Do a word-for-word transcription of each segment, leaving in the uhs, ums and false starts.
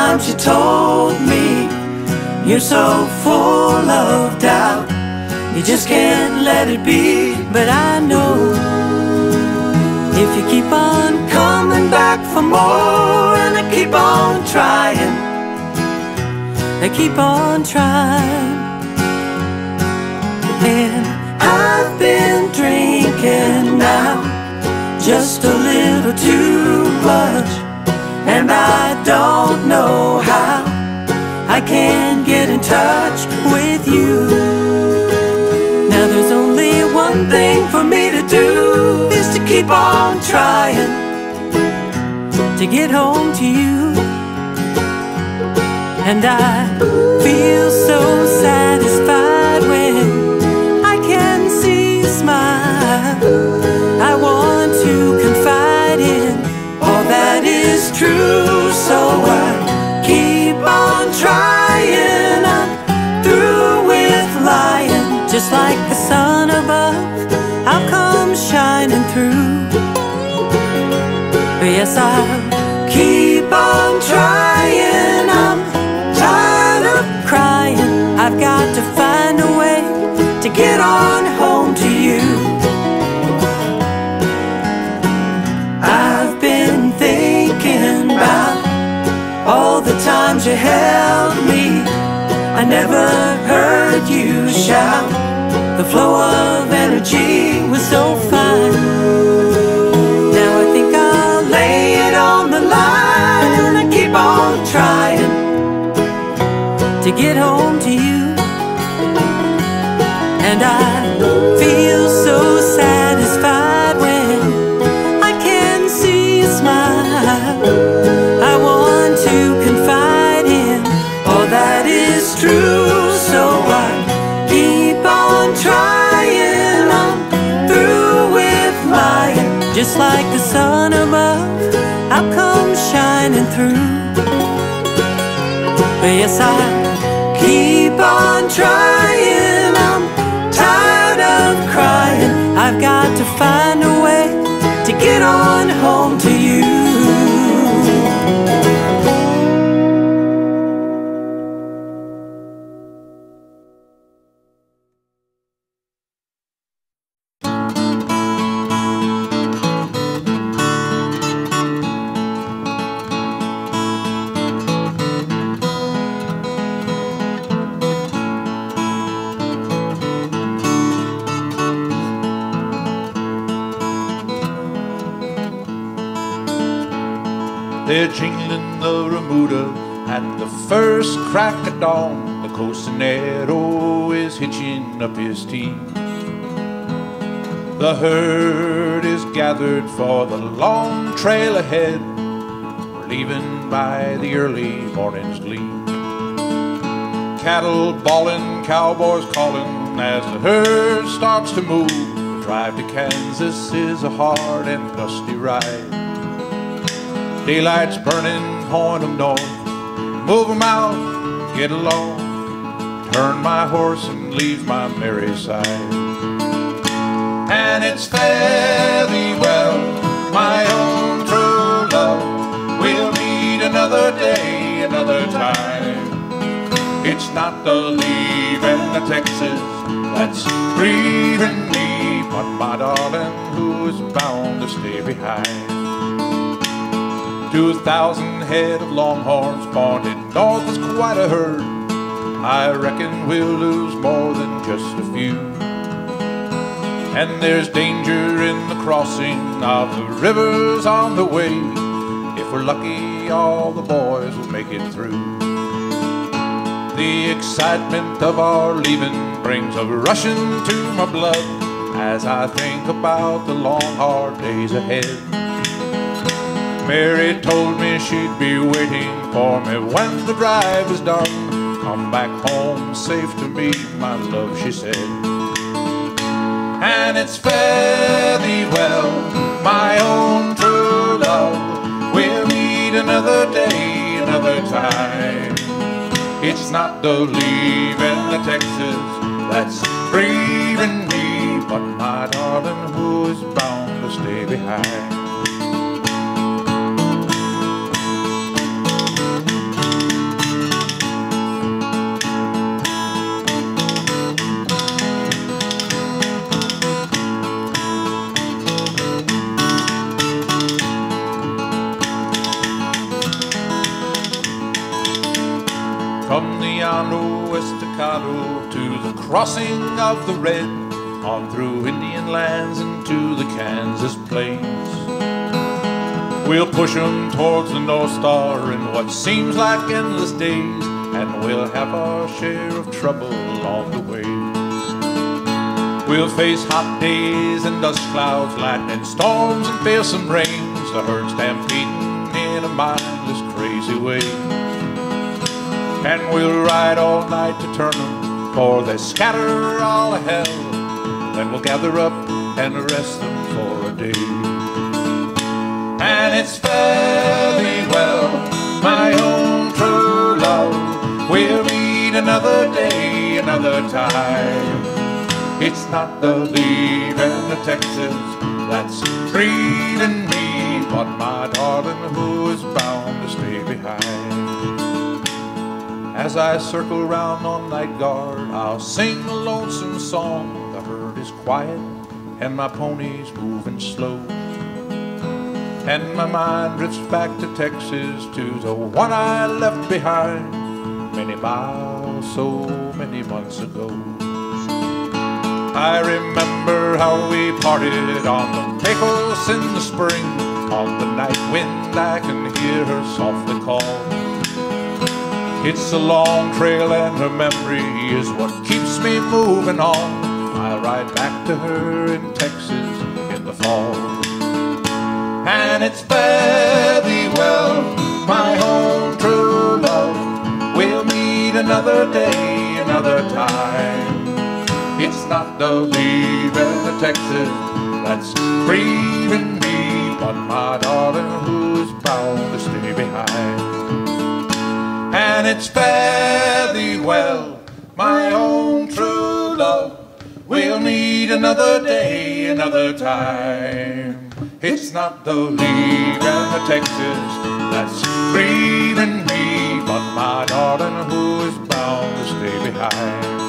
times you told me you're so full of doubt, you just can't let it be. But I know if you keep on coming back for more, and I keep on trying, I keep on trying. And I've been drinking now just a little too much, and I don't know how I can get in touch with you. Now there's only one thing for me to do, is to keep on trying to get home to you. And I feel so satisfied when I can see you smile. I want to confide in all that is true, so I keep on trying. I'm through with lying. Just like the sun above, I'll come shining through. But yes, I'll keep on trying. I'm tired of crying. I've got to find a way to get on home to you. I've been thinking about all the times you held me. I never heard you shout. The flow of energy was so fine. Now I think I'll lay it on the line, and I keep on trying to get home to you. And I feel so satisfied when I can see you smile. I want to confide in all that is true, so I keep on trying. I'm through with lying. Just like the sun above, I'll come shining through. But yes, I keep on trying. I'm tired of crying. I've got to find a way to get on home to you. They're jingling the remuda at the first crack of dawn. The cocinero is hitching up his team. The herd is gathered for the long trail ahead. We're leaving by the early morning's gleam. Cattle bawling, cowboys calling as the herd starts to move. The drive to Kansas is a hard and dusty ride. Daylight's burning, point 'em north. Move 'em out, get along. Turn my horse and leave my merry side. And it's fare thee well, my own true love. We'll meet another day, another time. It's not the leaving the Texas that's grieving me, but my darling who is bound to stay behind. Two thousand head of longhorns pointed north is quite a herd. I reckon we'll lose more than just a few. And there's danger in the crossing of the rivers on the way. If we're lucky, all the boys will make it through. The excitement of our leaving brings a rushing to my blood as I think about the long hard days ahead. Mary told me she'd be waiting for me when the drive is done. Come back home safe to me, my love, she said. And it's fare thee well, my own true love. We'll meet another day, another time. It's not the leaving the Texas that's grieving me, but my darling who is bound to stay behind. Redondo, Estacado, to the crossing of the Red, on through Indian lands and to the Kansas plains. We'll push 'em towards the North Star in what seems like endless days, and we'll have our share of trouble along the way. We'll face hot days and dust clouds, lightning storms and fearsome rains, the herd stampeding in a mindless crazy way. And we'll ride all night to turn 'em, for they scatter all to hell. Then we'll gather up and arrest them for a day. And it's fare thee well, my own true love, we'll meet another day, another time. It's not the leaving of Texas that's grieving me, but my darling who is bound to stay behind. As I circle round on night guard, I'll sing a lonesome song. The herd is quiet and my pony's moving slow, and my mind drifts back to Texas, to the one I left behind many miles, so many months ago. I remember how we parted on the Pecos in the spring. On the night wind I can hear her softly call. It's a long trail and her memory is what keeps me moving on. I'll ride back to her in Texas in the fall. And it's fare thee well, my own true love, we'll meet another day, another time. It's not the leaving of Texas that's grieving me, but my darling who's bound to stay behind. And it's fare thee well, my own true love, we'll meet another day, another time. It's not the leaving of Texas that's grieving me, but my darling who's bound to stay behind.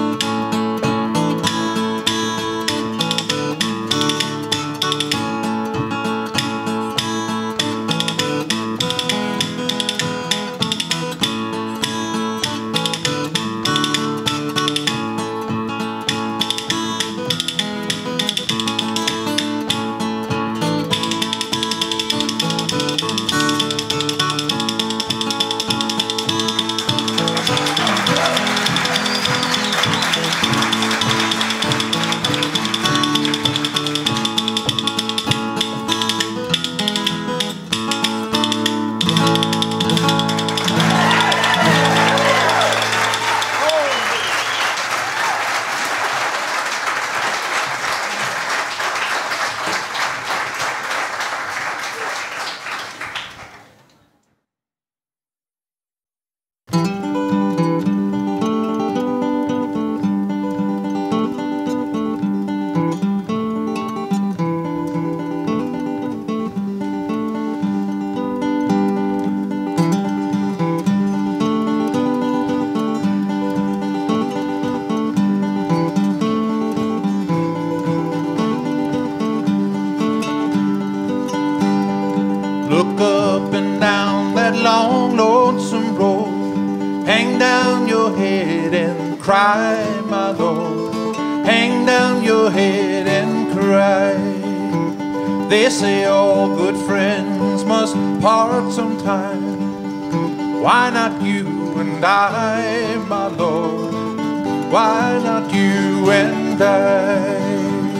Look up and down that long, lonesome road. Hang down your head and cry, my Lord. Hang down your head and cry. They say all good friends must part sometime. Why not you and I, my Lord? Why not you and I?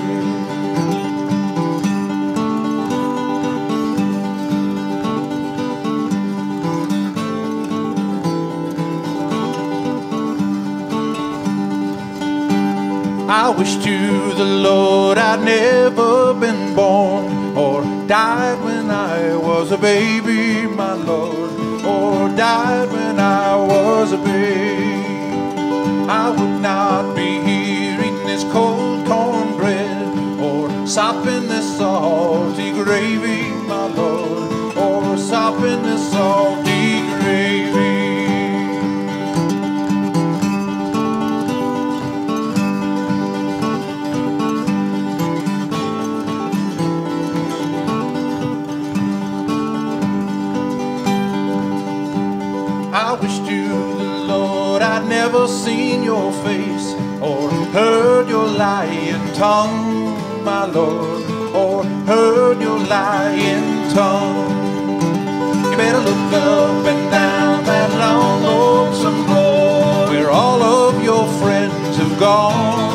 I wish to the Lord I'd never been born, or died when I was a baby, my Lord, or died when I was a babe. I would not be here eating this cold cornbread, or sopping this salty gravy, my Lord, or sopping this salty gravy. I wish to the Lord I'd never seen your face or heard your lying tongue, my Lord, or heard your lying tongue. You better look up and down that long lonesome road where all of your friends have gone.